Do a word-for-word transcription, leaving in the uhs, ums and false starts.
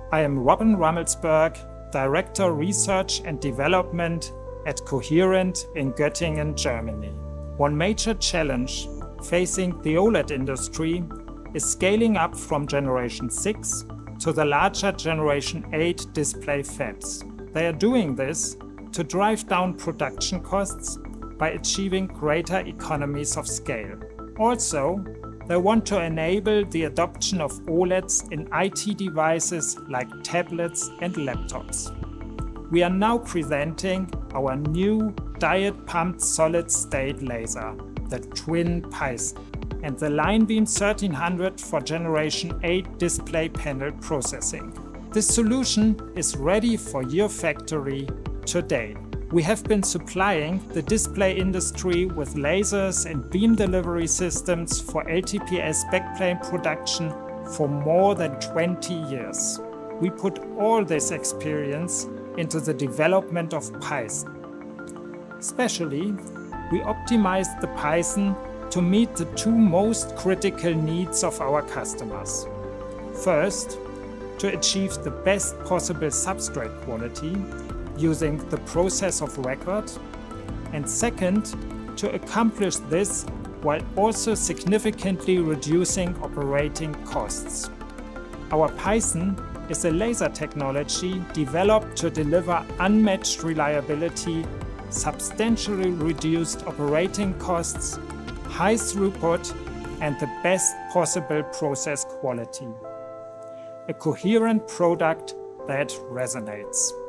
I am Robin Rummelsberg, Director Research and Development at Coherent in Göttingen, Germany. One major challenge facing the OLED industry is scaling up from Generation six to the larger Generation eight display fabs. They are doing this to drive down production costs by achieving greater economies of scale. Also, they want to enable the adoption of OLEDs in I T devices like tablets and laptops. We are now presenting our new diode-pumped solid-state laser, the Twin PYTHON, and the LineBeam thirteen hundred for Generation eight display panel processing. This solution is ready for your factory today. We have been supplying the display industry with lasers and beam delivery systems for L T P S backplane production for more than twenty years. We put all this experience into the development of PYTHON. Especially, we optimized the PYTHON to meet the two most critical needs of our customers. First, to achieve the best possible substrate quality using the process of record, and second, to accomplish this while also significantly reducing operating costs. Our PYTHON is a laser technology developed to deliver unmatched reliability, substantially reduced operating costs, high throughput, and the best possible process quality. A coherent product that resonates.